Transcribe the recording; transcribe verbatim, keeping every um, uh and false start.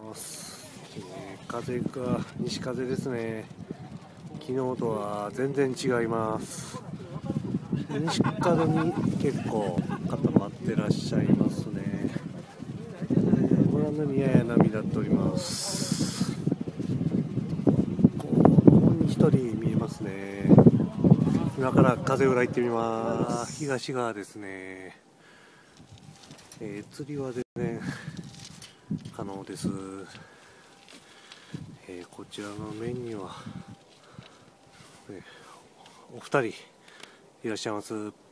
ます。えー、風が西風ですね。昨日とは全然違います。西風に結構固まってらっしゃいますね。えー、ご覧のようにやや波立っております。ここに一人見えますね。今から風裏行ってみます。東側ですね。えー、釣りは全然可能です。えー、こちらの面には、ね、お二人いらっしゃいます。